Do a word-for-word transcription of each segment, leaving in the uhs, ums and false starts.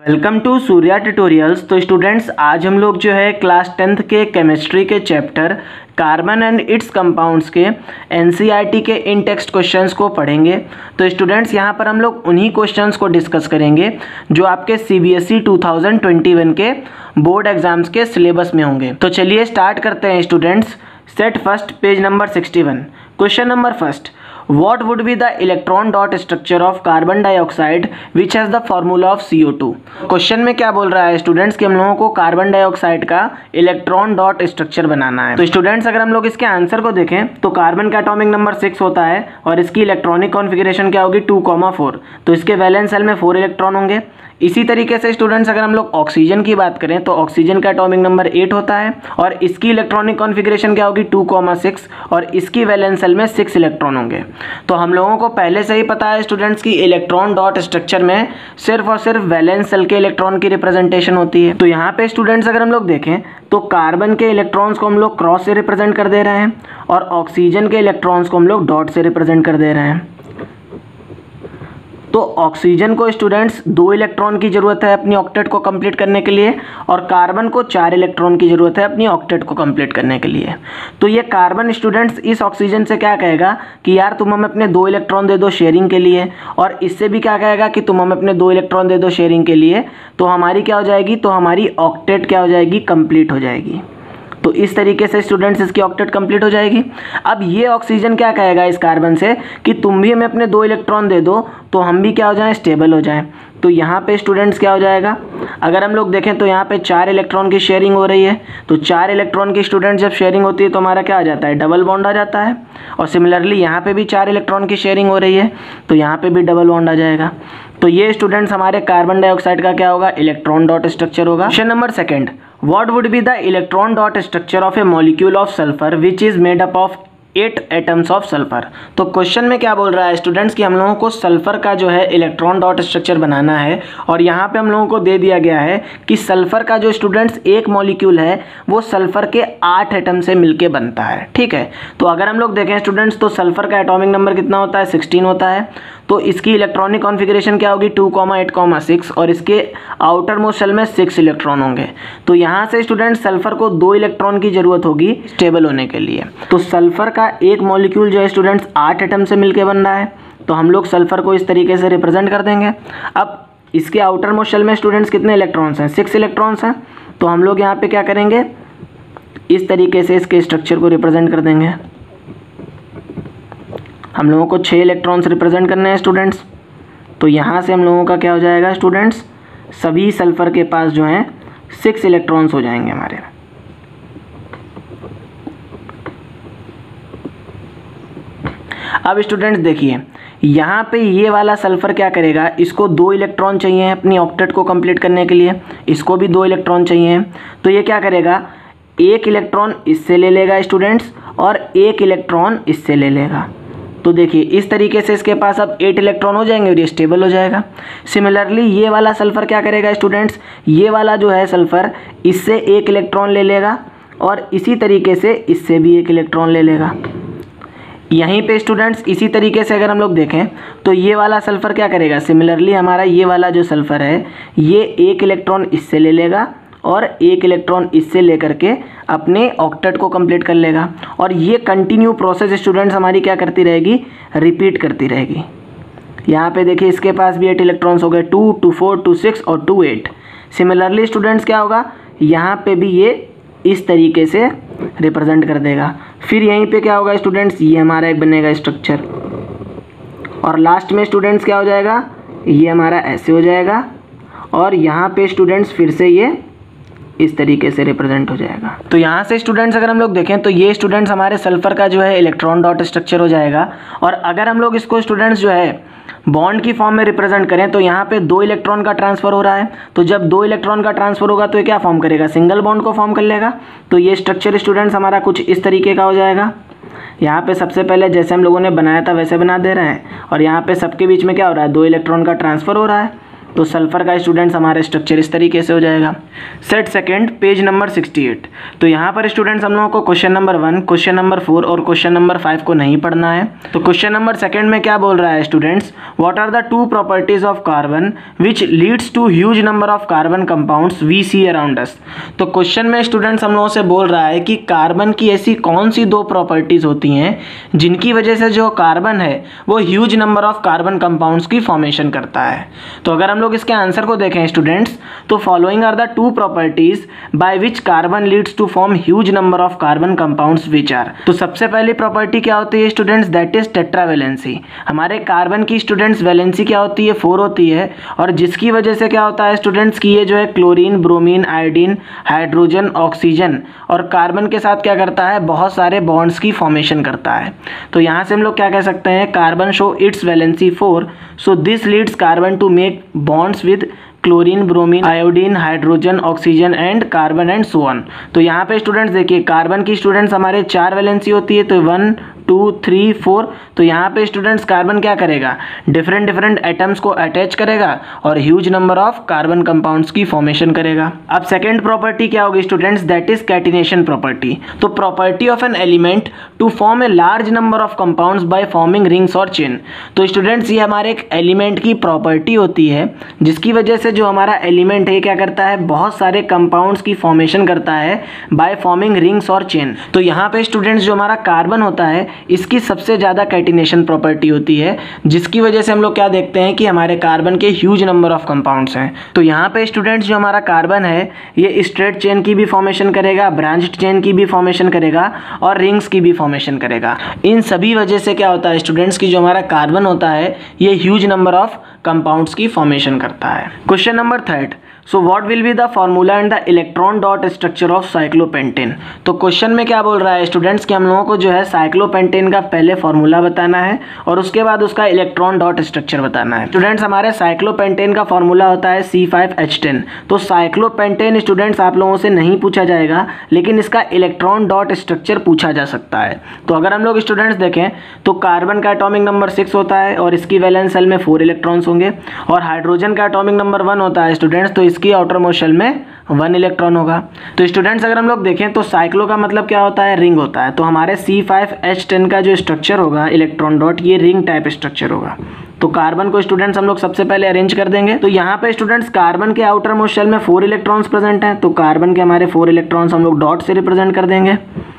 Welcome to Surya tutorials. तो students, आज हम लोग जो है क्लास टेंथ के केमिस्ट्री के chapter carbon and its compounds के एनसीईआरटी के इन टेक्स्ट क्वेश्चंस को पढ़ेंगे। तो स्टूडेंट्स, यहाँ पर हम लोग उन्हीं क्वेश्चंस को डिस्कस करेंगे जो आपके CBSE two thousand twenty one के बोर्ड एग्जाम्स के सिलेबस में होंगे। तो चलिए स्टार्ट करते हैं students. Set first, page number sixty one. Question number first, what would be the electron dot structure of carbon dioxide which has the formula of C O two. Question में क्या बोल रहा है स्टूडेंट्स कि हम लोगों को कार्बन डाइऑक्साइड का इलेक्ट्रॉन डॉट स्ट्रक्चर बनाना है। तो स्टूडेंट्स, अगर हम लोग इसके आंसर को देखें तो कार्बन का एटॉमिक नंबर सिक्स होता है और इसकी इलेक्ट्रॉनिक कॉन्फ़िगरेशन क्या होगी, टू कॉमा फोर। तो इसके वैलेंस सेल में फोर इलेक्ट्रॉन होंगे। इसी तरीके से स्टूडेंट्स, अगर हम लोग ऑक्सीजन की बात करें तो ऑक्सीजन का एटॉमिक नंबर एट होता है और इसकी इलेक्ट्रॉनिक कॉन्फ़िगरेशन क्या होगी, टू कॉमा सिक्स, और इसकी वैलेंस सेल में सिक्स इलेक्ट्रॉन होंगे। तो हम लोगों को पहले से ही पता है स्टूडेंट्स की इलेक्ट्रॉन डॉट स्ट्रक्चर में सिर्फ और सिर्फ वैलेंस सेल के इलेक्ट्रॉन की रिप्रेजेंटेशन होती है। तो यहाँ पे स्टूडेंट्स, अगर हम लोग देखें तो कार्बन के इलेक्ट्रॉन्स को हम लोग क्रॉस से रिप्रेजेंट कर दे रहे हैं और ऑक्सीजन के इलेक्ट्रॉन्स को हम लोग डॉट से रिप्रेजेंट कर दे रहे हैं। तो ऑक्सीजन को स्टूडेंट्स दो इलेक्ट्रॉन की ज़रूरत है अपनी ऑक्टेट को कंप्लीट करने के लिए और कार्बन को चार इलेक्ट्रॉन की ज़रूरत है अपनी ऑक्टेट को कंप्लीट करने के लिए। तो ये कार्बन स्टूडेंट्स इस ऑक्सीजन से क्या कहेगा कि यार तुम हमें अपने दो इलेक्ट्रॉन दे दो शेयरिंग के लिए, और इससे भी क्या कहेगा कि तुम हमें अपने दो इलेक्ट्रॉन दे दो शेयरिंग के लिए। तो हमारी क्या हो जाएगी, तो हमारी ऑक्टेट क्या हो जाएगी, कंप्लीट हो जाएगी। तो इस तरीके से स्टूडेंट्स इसकी ऑक्टेट कंप्लीट हो जाएगी। अब ये ऑक्सीजन क्या कहेगा इस कार्बन से कि तुम भी हमें अपने दो इलेक्ट्रॉन दे दो तो हम भी क्या हो जाएं, स्टेबल हो जाएं। तो यहाँ पे स्टूडेंट्स क्या हो जाएगा, अगर हम लोग देखें तो यहाँ पे चार इलेक्ट्रॉन की शेयरिंग हो रही है। तो चार इलेक्ट्रॉन की स्टूडेंट जब शेयरिंग होती है तो हमारा क्या आ जाता है, डबल बॉन्ड आ जाता है। और सिमिलरली यहाँ पे भी चार इलेक्ट्रॉन की शेयरिंग हो रही है तो यहाँ पे भी डबल बॉन्ड आ जाएगा। तो ये स्टूडेंट्स हमारे कार्बन डाइऑक्साइड का क्या होगा, इलेक्ट्रॉन डॉट स्ट्रक्चर होगा। Question number second, what would be the electron dot structure of a molecule of sulphur which is made up of eight atoms of sulphur. तो question में क्या बोल रहा है स्टूडेंट्स कि हम लोगों को सल्फर का जो है इलेक्ट्रॉन डॉट स्ट्रक्चर बनाना है और यहाँ पे हम लोगों को दे दिया गया है कि सल्फर का जो स्टूडेंट्स एक मॉलिक्यूल है वो सल्फर के आठ एटम से मिलके बनता है। ठीक है, तो अगर हम लोग देखें स्टूडेंट्स तो सल्फर का एटॉमिक नंबर कितना होता है, सिक्सटीन होता है। तो इसकी इलेक्ट्रॉनिक कॉन्फ़िगरेशन क्या होगी, two comma eight comma six, और इसके आउटर मोस्ट शेल में सिक्स इलेक्ट्रॉन होंगे। तो यहाँ से स्टूडेंट सल्फर को दो इलेक्ट्रॉन की जरूरत होगी स्टेबल होने के लिए। तो सल्फर का एक मॉलिक्यूल जो है स्टूडेंट्स आठ एटम से मिलके बन रहा है। तो हम लोग सल्फर को इस तरीके से रिप्रेजेंट कर देंगे। अब इसके आउटर मोस्ट शेल में स्टूडेंट्स कितने इलेक्ट्रॉन्स हैं, सिक्स इलेक्ट्रॉन्स हैं। तो हम लोग यहाँ पे क्या करेंगे, इस तरीके से इसके स्ट्रक्चर को रिप्रेजेंट कर देंगे। हम लोगों को छः इलेक्ट्रॉन्स रिप्रेजेंट करने हैं स्टूडेंट्स। तो यहाँ से हम लोगों का क्या हो जाएगा स्टूडेंट्स, सभी सल्फर के पास जो हैं सिक्स इलेक्ट्रॉन्स हो जाएंगे हमारे। अब स्टूडेंट्स देखिए, यहाँ पे ये वाला सल्फर क्या करेगा, इसको दो इलेक्ट्रॉन चाहिए अपनी ऑक्टेट को कंप्लीट करने के लिए, इसको भी दो इलेक्ट्रॉन चाहिए। तो ये क्या करेगा, एक इलेक्ट्रॉन इससे ले लेगा स्टूडेंट्स और एक इलेक्ट्रॉन इससे ले लेगा। तो देखिए इस तरीके से इसके पास अब एट इलेक्ट्रॉन हो जाएंगे और ये स्टेबल हो जाएगा। सिमिलरली ये वाला सल्फर क्या करेगा स्टूडेंट्स, ये वाला जो है सल्फर इससे एक इलेक्ट्रॉन ले लेगा और इसी तरीके से इससे भी एक इलेक्ट्रॉन ले लेगा। यहीं पे स्टूडेंट्स इसी तरीके से अगर हम लोग देखें तो ये वाला सल्फर क्या करेगा, सिमिलरली हमारा ये वाला जो सल्फर है ये एक इलेक्ट्रॉन इससे ले लेगा और एक इलेक्ट्रॉन इससे लेकर के अपने ऑक्टेट को कंप्लीट कर लेगा। और ये कंटिन्यू प्रोसेस स्टूडेंट्स हमारी क्या करती रहेगी, रिपीट करती रहेगी। यहाँ पे देखिए इसके पास भी एट इलेक्ट्रॉन्स हो गए, two two four two six और टू एट। सिमिलरली स्टूडेंट्स क्या होगा, यहाँ पे भी ये इस तरीके से रिप्रेजेंट कर देगा। फिर यहीं पे क्या होगा स्टूडेंट्स, ये हमारा एक बनेगा स्ट्रक्चर और लास्ट में स्टूडेंट्स क्या हो जाएगा, ये हमारा ऐसे हो जाएगा और यहाँ पे स्टूडेंट्स फिर से ये इस तरीके से रिप्रेजेंट हो जाएगा। तो यहाँ से स्टूडेंट्स अगर हम लोग देखें तो ये स्टूडेंट्स हमारे सल्फर का जो है इलेक्ट्रॉन डॉट स्ट्रक्चर हो जाएगा। और अगर हम लोग इसको स्टूडेंट्स जो है बॉन्ड की फॉर्म में रिप्रेजेंट करें तो यहाँ पे दो इलेक्ट्रॉन का ट्रांसफर हो रहा है। तो जब दो इलेक्ट्रॉन का ट्रांसफर होगा तो ये क्या फॉर्म करेगा, सिंगल बॉन्ड को फॉर्म कर लेगा। तो ये स्ट्रक्चर स्टूडेंट्स हमारा कुछ इस तरीके का हो जाएगा। यहाँ पे सबसे पहले जैसे हम लोगों ने बनाया था वैसे बना दे रहे हैं और यहाँ पे सबके बीच में क्या हो रहा है, दो इलेक्ट्रॉन का ट्रांसफर हो रहा है। तो सल्फर का स्टूडेंट्स हमारा स्ट्रक्चर इस तरीके से हो जाएगा। Set second page number sixty eight. तो यहाँ पर स्टूडेंट्स हम लोगों को question number one, question number four और क्वेश्चन नंबर फाइव को नहीं पढ़ना है। तो क्वेश्चन नंबर सेकंड में क्या बोल रहा है students, what are the two properties of carbon which leads to huge number of carbon compounds we see around us. तो क्वेश्चन में स्टूडेंट्स हम लोगों से बोल रहा है कि कार्बन की ऐसी कौन सी दो प्रॉपर्टीज होती हैं जिनकी वजह से जो कार्बन है वो huge number of carbon compounds की फॉर्मेशन करता है। तो अगर हम लोग इसके आंसर को देखें स्टूडेंट्स, तो following are the two properties by which carbon leads to form huge number of carbon compounds which are. तो सबसे पहली प्रॉपर्टी क्या होती है स्टूडेंट्स, दैट इज टेट्रावैलेंसी। हमारे कार्बन की स्टूडेंट्स वैलेंसी क्या होती है, फोर होती है, और जिसकी वजह से क्या होता है स्टूडेंट्स की ये जो है chlorine, bromine, iodine, hydrogen, oxygen और कार्बन के साथ क्या करता है, बहुत सारे बॉन्ड्स की फॉर्मेशन करता है। तो यहाँ से हम लोग क्या कह सकते हैं, carbon show its valency four, so this leads carbon to make bonds with chlorine, bromine, iodine, hydrogen, oxygen and carbon and so on. तो यहाँ पे स्टूडेंट्स देखिए कार्बन की स्टूडेंट्स हमारे चार वैलेंसी होती है, तो वन टू थ्री फोर। तो यहाँ पे स्टूडेंट्स कार्बन क्या करेगा, डिफरेंट डिफरेंट एटम्स को अटैच करेगा और huge number of carbon compounds की फॉर्मेशन करेगा। अब सेकेंड प्रॉपर्टी क्या होगी students, that is catenation property. तो property of an element to form a large number of compounds by forming rings और चेन। तो स्टूडेंट्स ये हमारे एक एलिमेंट की प्रॉपर्टी होती है जिसकी वजह से जो हमारा एलिमेंट है क्या करता है, बहुत सारे कंपाउंड्स की फॉर्मेशन करता है बाय फॉर्मिंग रिंग्स और चेन। तो यहाँ पे स्टूडेंट्स जो हमारा कार्बन होता है इसकी सबसे ज़्यादा कैटिनेशन प्रॉपर्टी होती है, जिसकी वजह से हम लोग क्या देखते हैं कि हमारे कार्बन के ह्यूज नंबर ऑफ कंपाउंड्स हैं। तो यहाँ पे स्टूडेंट्स जो हमारा कार्बन है ये स्ट्रेट चेन की भी फॉर्मेशन करेगा, ब्रांच्ड चेन की भी फॉर्मेशन करेगा और रिंग्स की भी फॉर्मेशन करेगा। इन सभी वजह से क्या होता है स्टूडेंट्स की जो हमारा कार्बन होता है ये ह्यूज नंबर ऑफ कंपाउंड्स की फॉर्मेशन करता है। Question number third, so what will be the formula and the electron dot structure of cyclopentane. तो क्वेश्चन में क्या बोल रहा है स्टूडेंट्स कि हम लोगों को जो है साइक्लोपेंटेन का पहले फॉर्मूला बताना है और उसके बाद उसका इलेक्ट्रॉन डॉट स्ट्रक्चर बताना है। स्टूडेंट्स हमारे साइक्लोपेंटेन का फॉर्मूला होता है सी फाइव एच टेन। तो साइक्लोपेंटेन स्टूडेंट्स आप लोगों से नहीं पूछा जाएगा, लेकिन इसका इलेक्ट्रॉन डॉट स्ट्रक्चर पूछा जा सकता है। तो अगर हम लोग स्टूडेंट्स देखें तो कार्बन का एटॉमिक नंबर सिक्स होता है और इसकी वैलेंस शेल में फोर इलेक्ट्रॉन्स होंगे, और हाइड्रोजन का एटॉमिक नंबर वन होता है स्टूडेंट्स, तो इसकी आउटर मोस्ट शेल में वन इलेक्ट्रॉन होगा। तो स्टूडेंट्स अगर हम लोग देखें तो साइक्लो का मतलब क्या होता है, रिंग होता है। तो हमारे सी फाइव एच टेन का जो स्ट्रक्चर होगा इलेक्ट्रॉन डॉट, ये रिंग टाइप स्ट्रक्चर होगा। तो कार्बन को स्टूडेंट्स हम लोग सबसे पहले अरेंज कर देंगे। तो यहाँ पे स्टूडेंट्स कार्बन के आउटर मोस्ट शेल में फोर इलेक्ट्रॉन्स प्रेजेंट हैं, तो कार्बन के हमारे फोर इलेक्ट्रॉन्स हम लोग डॉट से रिप्रेजेंट कर देंगे,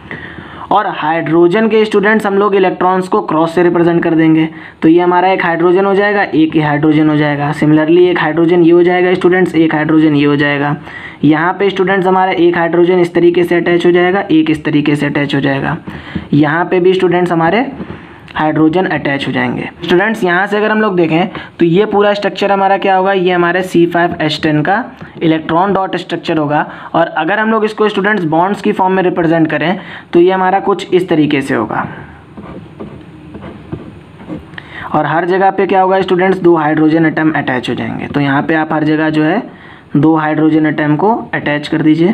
और हाइड्रोजन के स्टूडेंट्स हम लोग इलेक्ट्रॉन्स को क्रॉस से रिप्रेजेंट कर देंगे। तो ये हमारा एक हाइड्रोजन हो जाएगा, एक ही हाइड्रोजन हो जाएगा। सिमिलरली एक हाइड्रोजन ये हो जाएगा स्टूडेंट्स, एक हाइड्रोजन ये हो जाएगा। यहाँ पे स्टूडेंट्स हमारा एक हाइड्रोजन इस तरीके से अटैच हो जाएगा, एक इस तरीके से अटैच हो जाएगा। यहाँ पे भी स्टूडेंट्स हमारे हाइड्रोजन अटैच हो जाएंगे। स्टूडेंट्स यहाँ से अगर हम लोग देखें तो ये पूरा स्ट्रक्चर हमारा क्या होगा, ये हमारे सी फाइव एच टेन का इलेक्ट्रॉन डॉट स्ट्रक्चर होगा। और अगर हम लोग इसको स्टूडेंट्स बॉन्ड्स की फॉर्म में रिप्रेजेंट करें तो ये हमारा कुछ इस तरीके से होगा, और हर जगह पे क्या होगा स्टूडेंट्स, दो हाइड्रोजन एटम अटैच हो जाएंगे। तो यहाँ पे आप हर जगह जो है दो हाइड्रोजन एटम को अटैच कर दीजिए।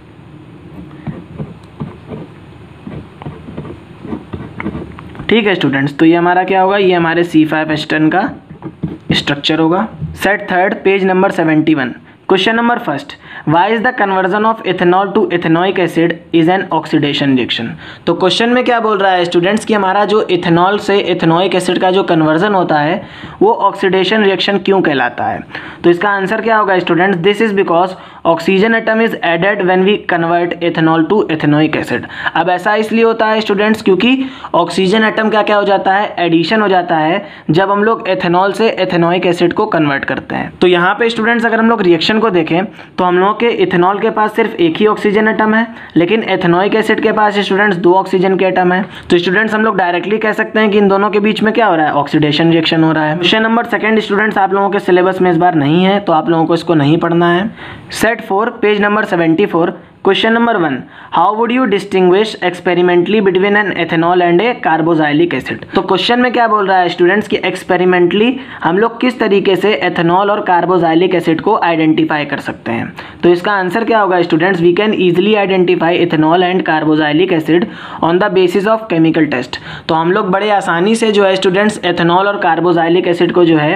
ठीक है स्टूडेंट्स, तो ये हमारा क्या होगा, ये हमारे सी फाइव एच टेन का स्ट्रक्चर होगा। Set third page number seventy one. Question number first, why is the conversion of ethanol to ethanoic acid is an oxidation reaction. तो क्वेश्चन में क्या बोल रहा है स्टूडेंट्स कि हमारा जो इथेनॉल से इथेनॉइक एसिड का जो कन्वर्जन होता है वो ऑक्सीडेशन रिएक्शन क्यों कहलाता है। तो इसका आंसर क्या होगा students, this is because oxygen atom is added when we convert ethanol to ethanoic acid. अब ऐसा इसलिए होता है स्टूडेंट्स क्योंकि ऑक्सीजन एटम क्या क्या हो जाता है, एडिशन हो जाता है जब हम लोग इथेनॉल से इथेनॉइक एसिड को कन्वर्ट करते हैं। तो यहाँ पे स्टूडेंट्स अगर हम लोग रिएक्शन को देखें तो हम लोग के इथेनॉल के पास सिर्फ एक ही ऑक्सीजन एटम है, लेकिन इथेनॉइक एसिड के पास स्टूडेंट्स दो ऑक्सीजन के एटम है। तो स्टूडेंट्स हम लोग डायरेक्टली कह सकते हैं कि इन दोनों के बीच में क्या हो रहा है, ऑक्सीडेशन रिएक्शन हो रहा है। क्वेश्चन नंबर सेकंड स्टूडेंट्स आप लोगों के सिलेबस में इस बार नहीं है, तो आप लोगों को इसको नहीं पढ़ना है। Set four page number seventy four. Question number one, how would you distinguish experimentally between an ethanol and a carboxylic acid. तो क्वेश्चन में क्या बोल रहा है स्टूडेंट्स कि एक्सपेरिमेंटली हम लोग किस तरीके से एथेनॉल और कार्बोजाइलिक एसिड को आइडेंटिफाई कर सकते हैं। तो इसका आंसर क्या होगा students, we can easily identify ethanol and carboxylic acid on the basis of chemical test. तो हम लोग बड़े आसानी से जो है स्टूडेंट्स एथेनॉल और कार्बोजाइलिक एसिड को जो है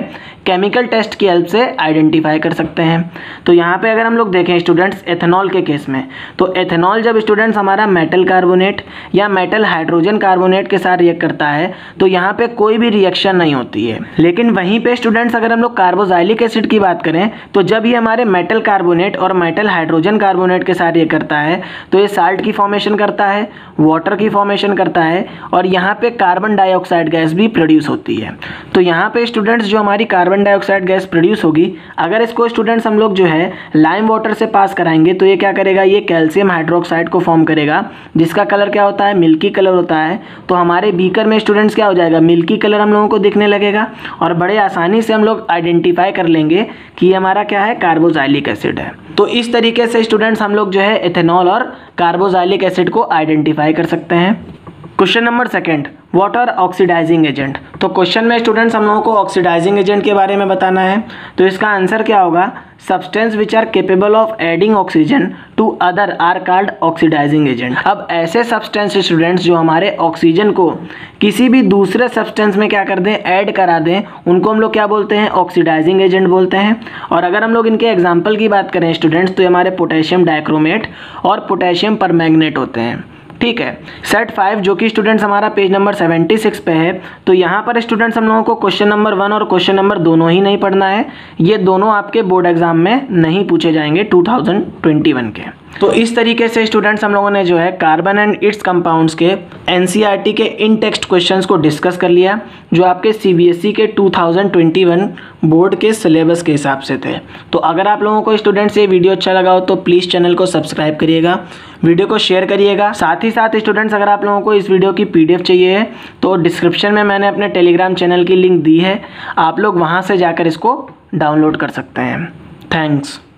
केमिकल टेस्ट की हेल्प से आइडेंटिफाई कर सकते हैं। तो यहाँ पे अगर हम लोग देखें स्टूडेंट्स एथेनॉल के केस में, तो एथेनॉल जब स्टूडेंट्स हमारा मेटल कार्बोनेट या मेटल हाइड्रोजन कार्बोनेट के साथ रिएक्ट करता है तो यहाँ पे कोई भी रिएक्शन नहीं होती है। लेकिन वहीं पे स्टूडेंट्स अगर हम लोग कार्बोक्सिलिक एसिड की बात करें तो जब ये हमारे मेटल कार्बोनेट और मेटल हाइड्रोजन कार्बोनेट के साथ रिएक्ट करता है तो ये साल्ट की फॉर्मेशन करता है, वाटर की फॉर्मेशन करता है और यहाँ पे कार्बन डाइऑक्साइड गैस भी प्रोड्यूस होती है। तो यहाँ पे स्टूडेंट्स जो हमारी कार्बन डाइऑक्साइड गैस प्रोड्यूस होगी, अगर इसको स्टूडेंट्स हम लोग जो है लाइम वाटर से पास कराएंगे तो ये क्या करेगा, ये कैल्शियम हाइड्रोक्साइड को फॉर्म करेगा जिसका कलर क्या होता है, मिल्की कलर होता है। तो हमारे बीकर में स्टूडेंट्स क्या हो जाएगा, मिल्की कलर हम लोगों को दिखने लगेगा और बड़े आसानी से हम लोग आइडेंटिफाई कर लेंगे कि ये हमारा क्या है, कार्बोक्सिलिक एसिड है। तो इस तरीके से स्टूडेंट्स हम लोग जो है एथेनॉल और कार्बोक्सिलिक एसिड को आइडेंटिफाई कर सकते हैं। Question number second, what are oxidising agent. तो क्वेश्चन में स्टूडेंट्स हम लोगों को ऑक्सीडाइजिंग एजेंट के बारे में बताना है। तो इसका आंसर क्या होगा, substance which are capable of adding oxygen to other are called oxidising agent. अब ऐसे सब्सटेंस स्टूडेंट्स जो हमारे ऑक्सीजन को किसी भी दूसरे सब्सटेंस में क्या कर दें, ऐड करा दें, उनको हम लोग क्या बोलते हैं, ऑक्सीडाइजिंग एजेंट बोलते हैं। और अगर हम लोग इनके एग्जाम्पल की बात करें स्टूडेंट्स तो हमारे पोटेशियम डाइक्रोमेट और पोटेशियम परमैंगनेट होते हैं। ठीक है, सेट फाइव जो कि स्टूडेंट्स हमारा पेज नंबर सेवेंटी सिक्स पे है। तो यहाँ पर स्टूडेंट्स हम लोगों को क्वेश्चन नंबर वन और क्वेश्चन नंबर दोनों ही नहीं पढ़ना है, ये दोनों आपके बोर्ड एग्जाम में नहीं पूछे जाएंगे टू थाउजेंड ट्वेंटी वन के। तो इस तरीके से स्टूडेंट्स हम लोगों ने जो है कार्बन एंड इट्स कंपाउंड्स के एनसीईआरटी के इन टेक्स्ट क्वेश्चंस को डिस्कस कर लिया जो आपके सीबीएसई के two thousand twenty one board के सिलेबस के हिसाब से थे। तो अगर आप लोगों को स्टूडेंट्स ये वीडियो अच्छा लगा हो तो प्लीज़ चैनल को सब्सक्राइब करिएगा, वीडियो को शेयर करिएगा। साथ ही साथ स्टूडेंट्स अगर आप लोगों को इस वीडियो की पीडीएफ चाहिए है तो डिस्क्रिप्शन में मैंने अपने टेलीग्राम चैनल की लिंक दी है, आप लोग वहाँ से जाकर इसको डाउनलोड कर सकते हैं। थैंक्स।